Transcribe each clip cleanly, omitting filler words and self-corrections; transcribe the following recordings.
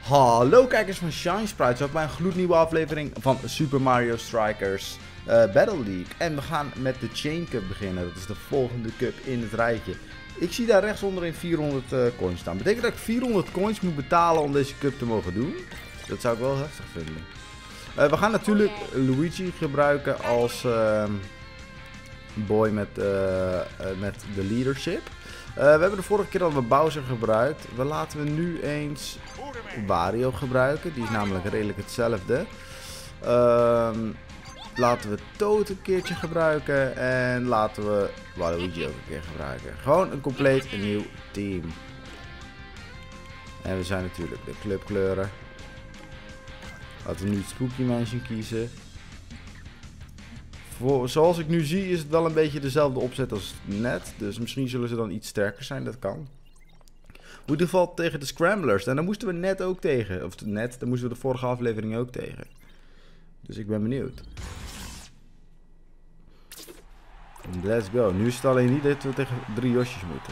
Hallo kijkers van Shine Sprites, op bij een gloednieuwe aflevering van Super Mario Strikers Battle League. En we gaan met de Chain Cup beginnen, dat is de volgende cup in het rijtje. Ik zie daar rechts onderin 400 coins staan. Betekent dat ik 400 coins moet betalen om deze cup te mogen doen? Dat zou ik wel heftig vinden. We gaan natuurlijk Luigi gebruiken als boy met de leadership. We hebben de vorige keer al Bowser gebruikt. We laten we nu eens Wario gebruiken. Die is namelijk redelijk hetzelfde. Laten we Toad een keertje gebruiken. En laten we Waluigi ook een keer gebruiken. Gewoon een compleet nieuw team. En we zijn natuurlijk de clubkleuren. Laten we nu het Spooky Mansion kiezen. Zoals ik nu zie is het wel een beetje dezelfde opzet als net. Dus misschien zullen ze dan iets sterker zijn, dat kan. In ieder geval tegen de Scramblers. En daar moesten we net ook tegen. Of net, daar moesten we de vorige aflevering ook tegen. Dus ik ben benieuwd. Let's go. Nu is het alleen niet dat we tegen 3 Yoshi's moeten.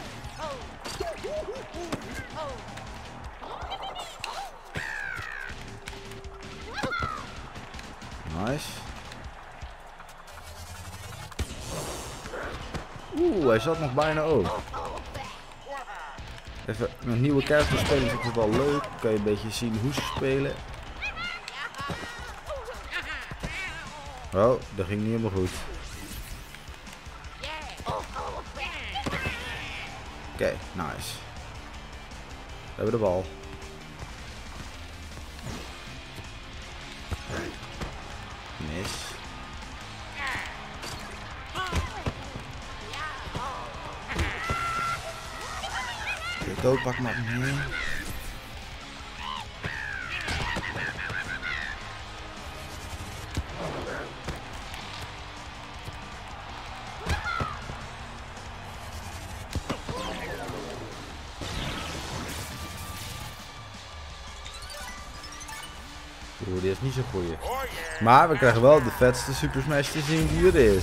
Nice. Oeh, hij zat nog bijna ook. Even met nieuwe characters spelen is het wel leuk. Dan kan je een beetje zien hoe ze spelen. Oh, dat ging niet helemaal goed. Oké, nice. We hebben de bal. Mis. Toad pak maar mee. Oeh, die is niet zo goeie. Maar we krijgen wel de vetste Super Smash te zien die er is.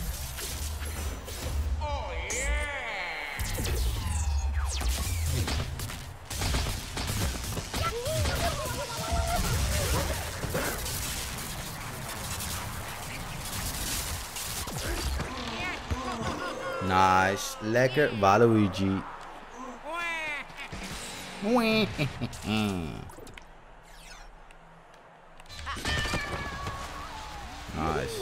Nice, lekker Waluigi. Nice.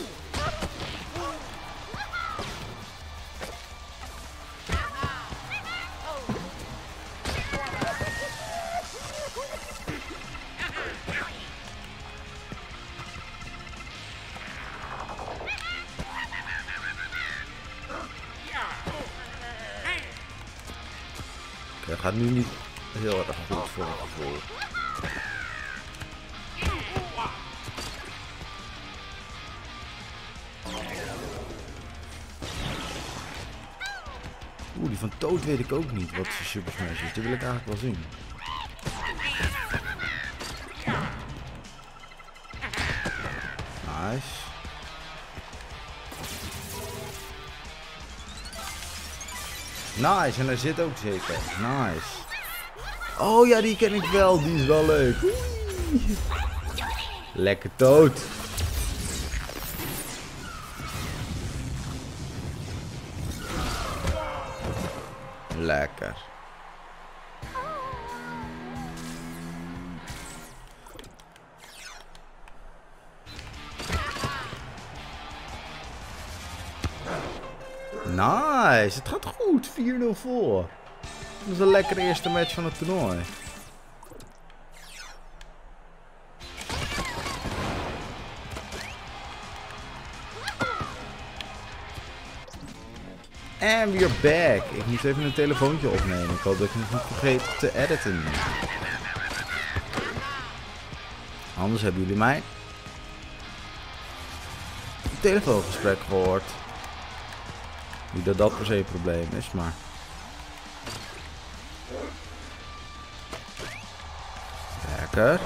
Dat gaat nu niet heel erg goed voor mijn gevoel. Oeh, die van Toad weet ik ook niet wat zijn Super Smash is. Die wil ik eigenlijk wel zien. Nice. Nice, en daar zit ook zeker. Nice. Oh ja, die ken ik wel. Die is wel leuk. Oei. Lekker Toad. Lekker. Nice, het gaat goed. 4-0 voor. Dat is een lekkere eerste match van het toernooi. En we are back. Ik moet even een telefoontje opnemen. Ik hoop dat ik het niet vergeet te editen. Anders hebben jullie mij een telefoongesprek gehoord. Niet dat dat per se een probleem is, maar... Lekker.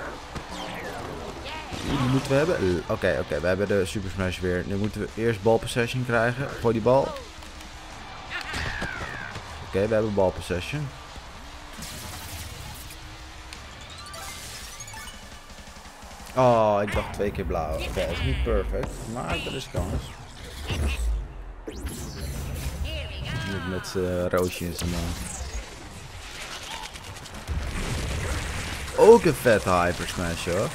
Die moeten we hebben. Oké, we hebben de Super Smash weer. Nu moeten we eerst ball possession krijgen. Gooi die bal. Oké, we hebben ball possession. Oh, ik dacht 2 keer blauw. Oké, dat is niet perfect, maar er is kans. Met zijn roosje in zijn mond. Ook een vet Hyper Smash hoor.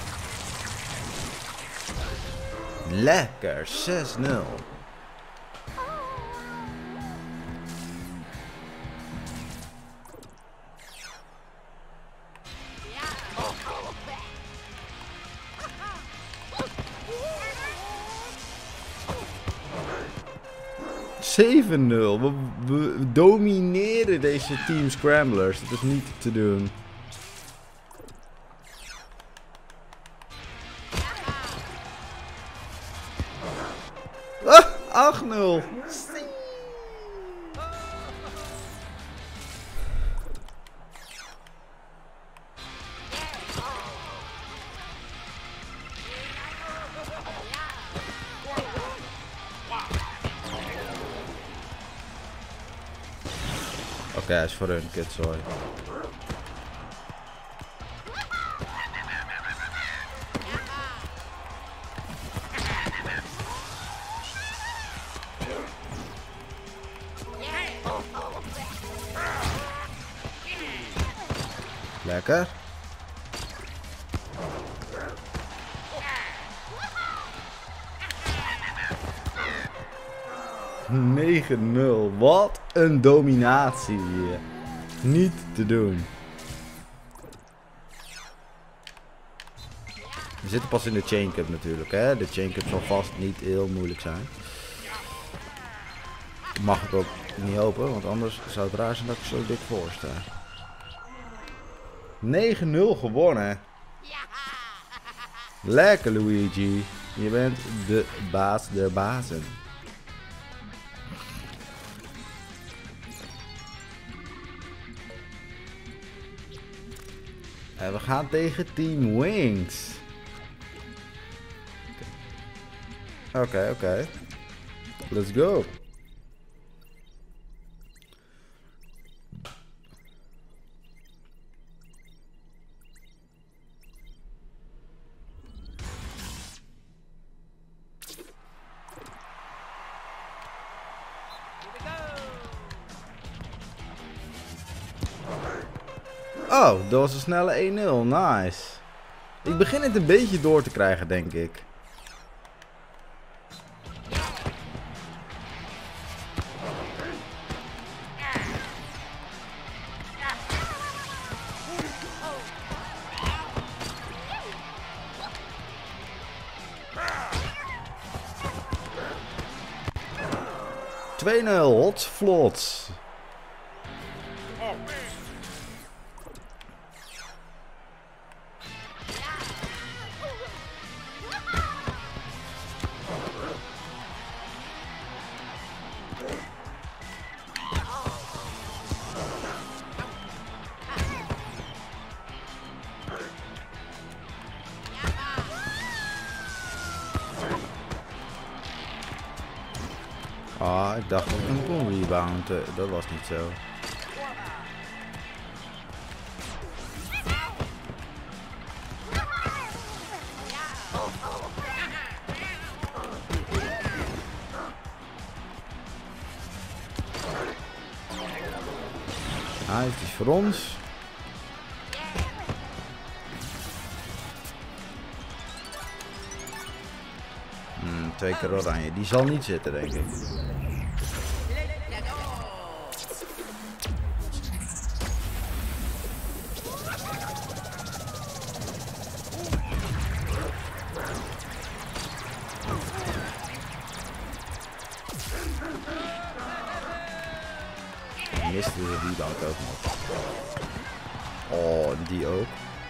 Lekker, 6-0. We domineren deze Team Scramblers. Dat is niet te doen. Ah, 8-0. Oké, hij is voor hun, kut, sorry. Lekker. (9-0). Wat een dominatie hier. Niet te doen. We zitten pas in de Chain Cup natuurlijk, hè. De Chain Cup zal vast niet heel moeilijk zijn. Mag ik ook niet hopen, want anders zou het raar zijn dat ik zo dik voor sta. 9-0 gewonnen. Lekker Luigi. Je bent de baas der bazen. En we gaan tegen Team Wings. Oké. Let's go. Oh, dat was een snelle 1-0. Nice. Ik begin het een beetje door te krijgen, denk ik. Hot vlot. Ah, ik dacht dat ik hem kon rebounden. Dat was niet zo. Nice, het is voor ons. Twee keer oranje. Die zal niet zitten, denk ik. Miste de rebound ook nog. Oh, die ook.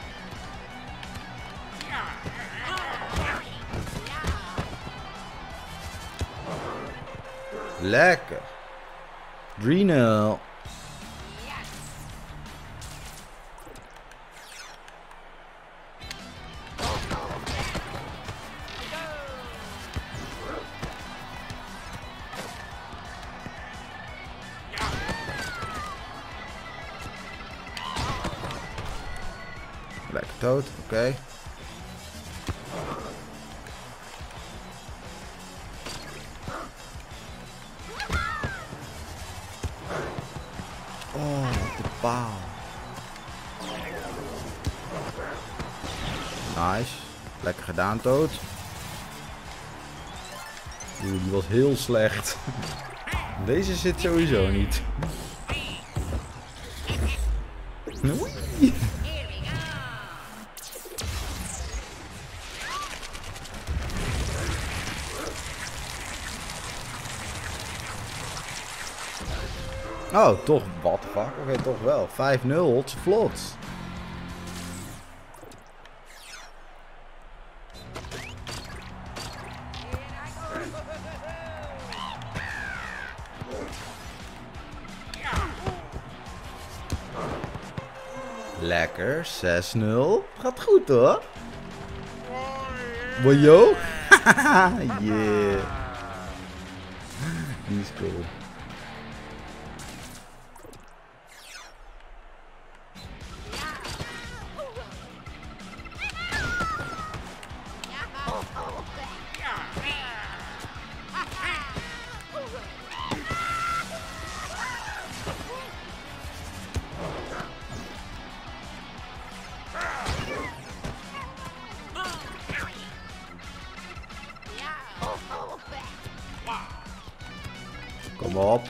Lekker. 3-0. Lekker dood, oké. paal. Nice. Lekker gedaan, Toad. Oeh, die was heel slecht. Deze zit sowieso niet. Oei. Oh, toch, what the fuck? Oké, toch wel. 5-0, vlot. Lekker, 6-0. Gaat goed hoor. Boyo. Yeah. Die is cool. Kom op.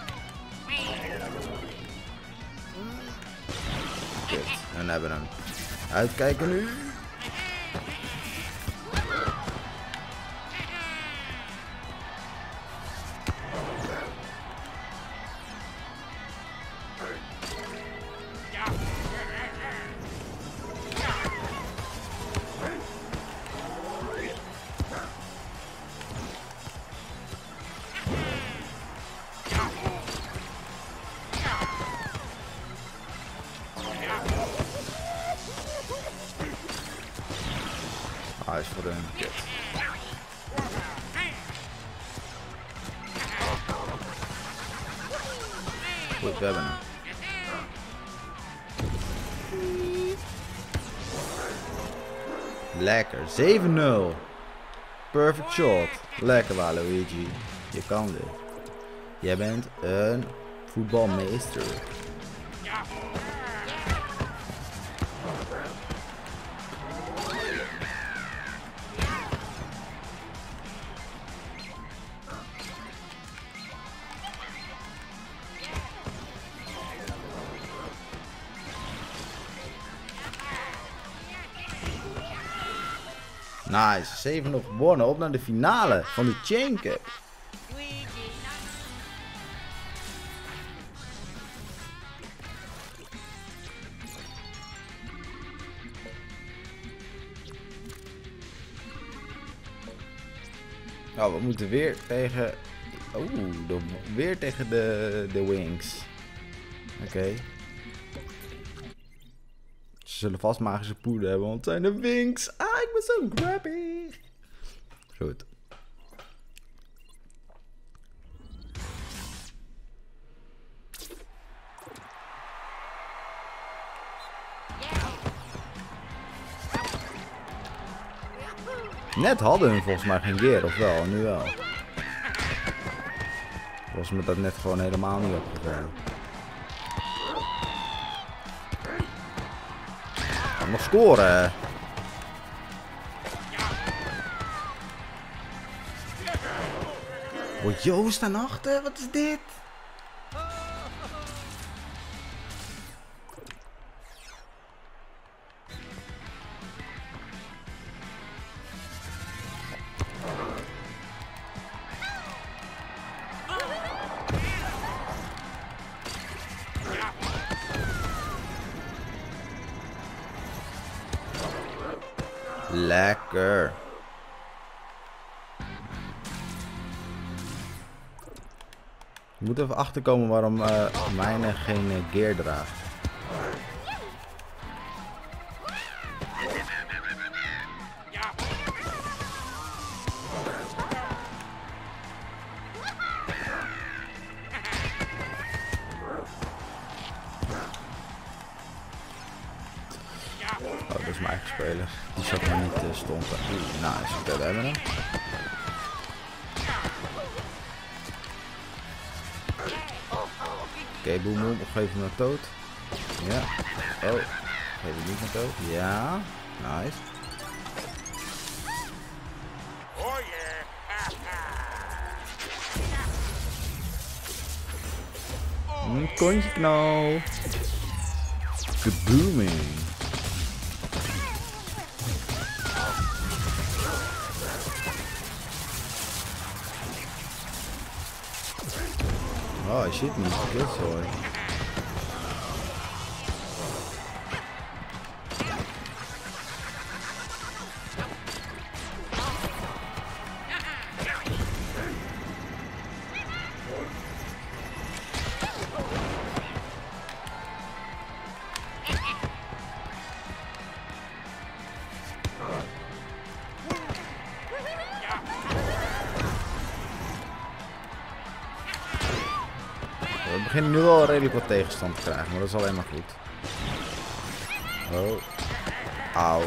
Kut, we hebben hem. Uitkijken nu. Hij is voor hun. Kut. Goed, we hebben hem. Lekker, 7-0. Perfect shot. Lekker Waluigi. Je kan dit. Jij bent een voetbalmeester. Nice, 7 nog gewonnen. Op naar de finale van de Chain Cup. Nou, we moeten weer tegen... Oeh, weer tegen de Wings. Oké. Ze zullen vast magische poeder hebben, want het zijn de Wings. Ah, ik ben zo grabby. Goed. Net hadden hun volgens mij geen gear, of wel? Nu wel. Was me dat net gewoon helemaal niet opgevallen. Kan nog scoren. Oh, Joost staan achter, wat is dit? Lekker. Ik moet even achterkomen waarom mijne geen gear draagt. Oh, dat is mijn eigen speler. Die zat maar niet te stompen. Nice, oké, we hebben hem. Oké, boem boem, of geef hem naar Toad. Ja. Oh. Geef ik niet met dood. Ja. Nice. Een kontje knal. Kabooming. Oh shit, niet gekild hoor. We beginnen nu al redelijk wat tegenstand te krijgen, maar dat is alleen maar goed. Oh. Auw.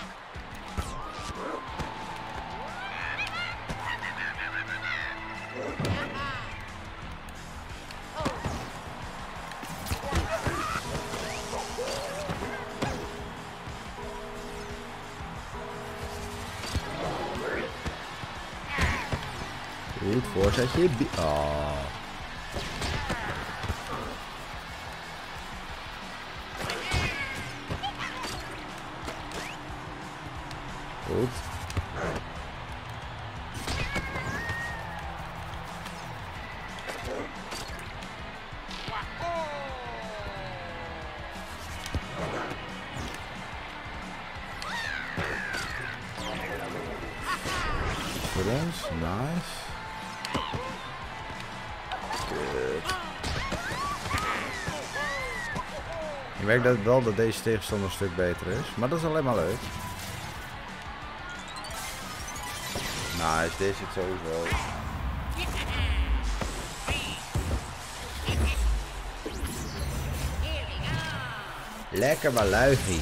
Goed voorzetje. Oh. Goed. Nice. Good. Je merkt dat wel dat deze tegenstander een stuk beter is, maar dat is alleen maar leuk. Nice, deze zit sowieso. Lekker maar luigie.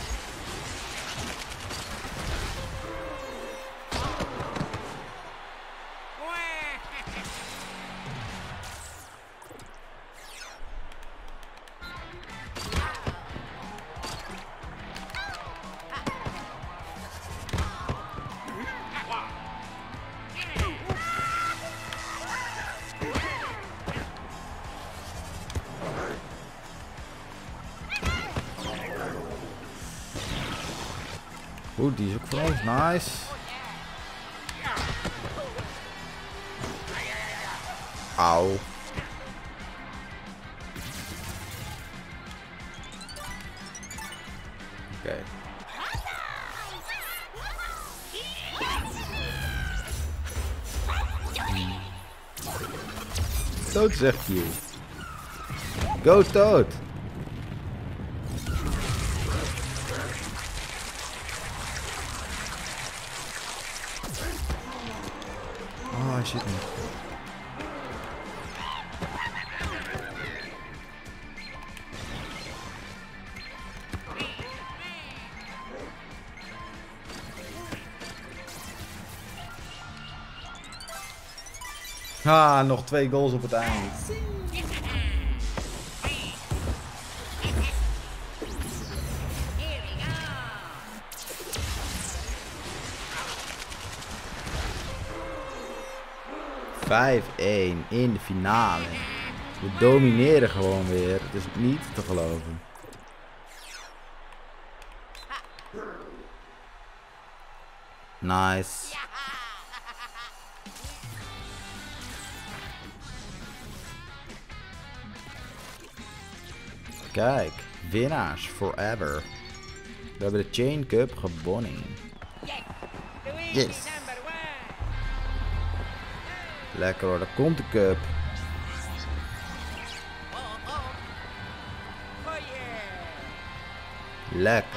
Goed, die is ook voor ons. Nice. Auw. Oké. Toad zegt je. Go Toad. Oh shit niet. Ah, nog 2 goals op het eind. ...5-1 in de finale. We domineren gewoon weer. Het is niet te geloven. Nice. Kijk, winnaars forever. We hebben de Chain Cup gewonnen. Yes. Lekker hoor, daar komt de cup. Lekker.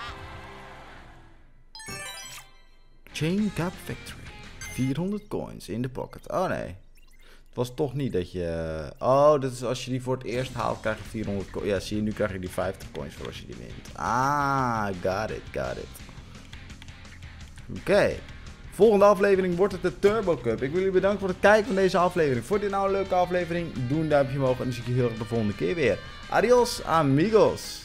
Chain Cup Victory. 400 coins in de pocket. Oh nee. Het was toch niet dat je... Oh, dat is als je die voor het eerst haalt, krijg je 400 coins. Ja, zie je, nu krijg je die 50 coins voor als je die wint. Ah, got it. Oké. Volgende aflevering wordt het de Turbo Cup. Ik wil jullie bedanken voor het kijken van deze aflevering. Vond je dit nou een leuke aflevering? Doe een duimpje omhoog en dan zie ik je heel erg de volgende keer weer. Adios, amigos.